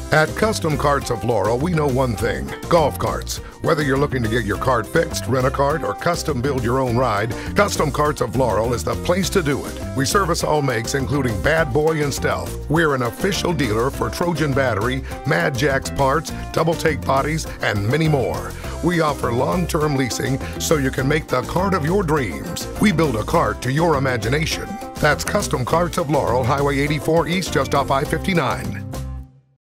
At Custom Carts of Laurel, we know one thing: golf carts. Whether you're looking to get your cart fixed, rent a cart, or custom build your own ride, Custom Carts of Laurel is the place to do it. We service all makes, including Bad Boy and Stealth. We're an official dealer for Trojan Battery, Mad Jack's parts, double take bodies, and many more. We offer long-term leasing so you can make the cart of your dreams. We build a cart to your imagination. That's Custom Carts of Laurel, Highway 84 East, just off I-59.